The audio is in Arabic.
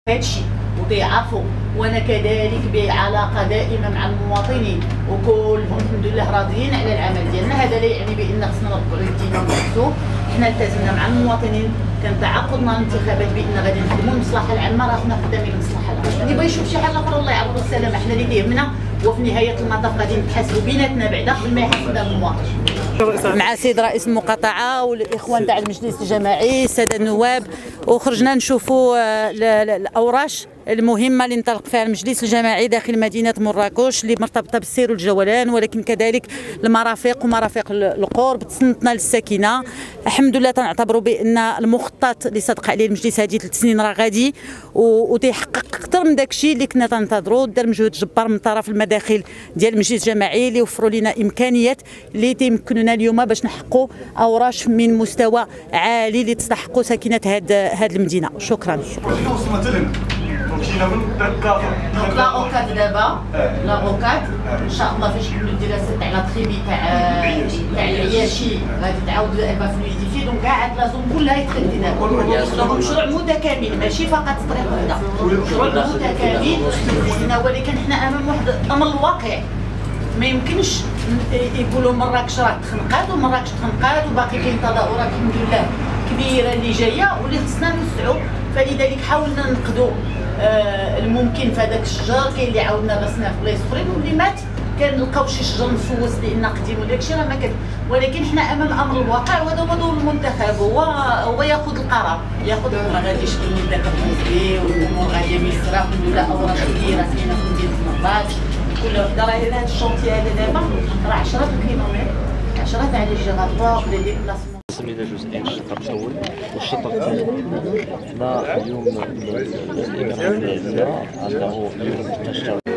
هادشي وتيعرفوا. وانا كذلك بعلاقه دائمه مع المواطنين وكلهم الحمد لله راضيين على العمل ديالنا. هذا لا يعني بان خصنا نرفعوا يدينا ونحسوا. حنا التزمنا مع المواطنين، كان تعاقدنا الانتخابات بان غادي نخدموا المصلحه العامه، راه حنا خدامين المصلحه العامه. اللي بغى يشوف شي حاجه اخرى الله يعوض السلامه، حنا اللي كيهمنا وفي نهايه المطاف غادي نتحاسبوا بيناتنا بعدا قبل ما يحاسب المواطن. مع سيد رئيس المقاطعه والاخوان تاع المجلس الجماعي الساده النواب، وخرجنا نشوفوا الاوراش المهمه اللي انطلق فيها المجلس الجماعي داخل مدينه مراكش اللي مرتبطه بالسير والجولان، ولكن كذلك المرافق ومرافق القرب تسنتنا للساكنه. الحمد لله تنعتبروا بان المخطط اللي صدق عليه المجلس هذه 3 سنين راه غادي وتيحقق اكثر من داك الشيء اللي كنا تنتظروا. دار مجهود جبار من طرف المداخل ديال المجلس الجماعي اللي وفروا لنا امكانيات اللي تيمكننا اليوم باش نحققوا اوراش من مستوى عالي اللي تستحقوا ساكنه هذه المدينه. شكرا. مشينا من الدار دونك لا اوكاد دابا لا اوكاد ان شاء الله فاش نكملوا الدراسات تاع لا تريمي تاع العياشي غادي تعاود الابا فلويديفي. دونك كاع هاد لا زون كلها يتخدم دابا. مشروع متكامل ماشي فقط طريق وحده، مشروع متكامل لينا، ولكن حنا امام واحد الامر الواقع. ما يمكنش يقولوا مراكش راه تخنقات ومراكش تخنقات وباقي كاين تظاهرات الحمد لله كبيره اللي جايه واللي خصنا نوسعوا. فلذلك حاولنا نقدوا الممكن في هذاك الشجر. كاين اللي عاودنا غسناه في بلايص اخرين واللي مات كنلقاو شي شجر مفوس لان قديم وداك الشيء راه ما كان. ولكن حنا امام امر الواقع وهذا هو دور المنتخب، هو ياخذ القرار. ما غاديش يكون داك الحزبي والامور غاديه ميسره. الحمد لله اوراق كبيره فينا في مدينه مراكش كل وحده. راه هذا الشونتي هذا دابا راه 10 كيلومتر 10 تاع لي جيراتوار بلي ديبلاسمون قسم الى جزئين، الشطر الاول والشطر الثاني. حنا اليوم الامام ديالنا انه اليوم تشتغل